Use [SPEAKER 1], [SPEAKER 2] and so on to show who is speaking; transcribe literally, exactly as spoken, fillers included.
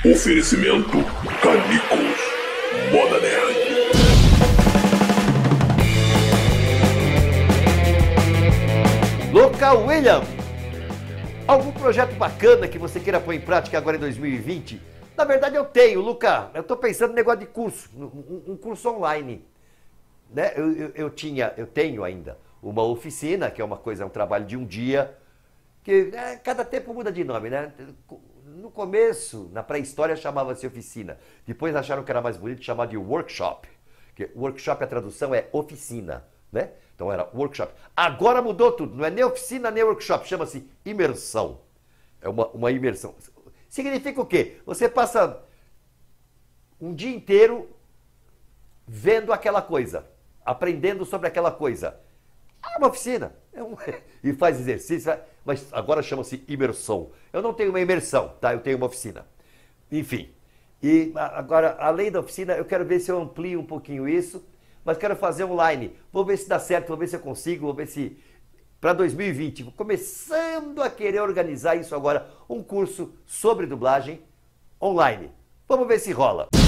[SPEAKER 1] Oferecimento Canicos Moda Nerd.
[SPEAKER 2] Luca William, algum projeto bacana que você queira pôr em prática agora em dois mil e vinte? Na verdade eu tenho, Luca, eu estou pensando no negócio de curso, um, um curso online. Né? Eu, eu, eu tinha, eu tenho ainda uma oficina, que é uma coisa, é um trabalho de um dia, que é, cada tempo muda de nome, né? No começo, na pré-história, chamava-se oficina. Depois acharam que era mais bonito chamar de workshop. Que workshop, a tradução é oficina, né? Então era workshop. Agora mudou tudo, não é nem oficina nem workshop, chama-se imersão. É uma, uma imersão. Significa o quê? Você passa um dia inteiro vendo aquela coisa, aprendendo sobre aquela coisa. É uma oficina. É um... e faz exercício, mas agora chama-se imersão. Eu não tenho uma imersão, tá? Eu tenho uma oficina. Enfim. E agora, além da oficina, eu quero ver se eu amplio um pouquinho isso, mas quero fazer online. Vou ver se dá certo, vou ver se eu consigo, vou ver se... Para dois mil e vinte, vou começando a querer organizar isso agora, um curso sobre dublagem online. Vamos ver se rola.